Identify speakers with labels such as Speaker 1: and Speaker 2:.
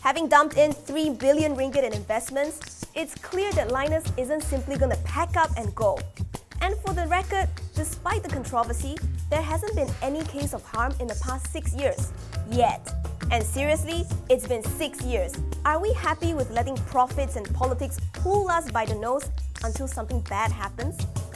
Speaker 1: Having dumped in 3 billion ringgit in investments, it's clear that Linus isn't simply going to pack up and go. And for the record, despite the controversy, there hasn't been any case of harm in the past 6 years. Yet. And seriously, it's been 6 years. Are we happy with letting profits and politics pull us by the nose until something bad happens?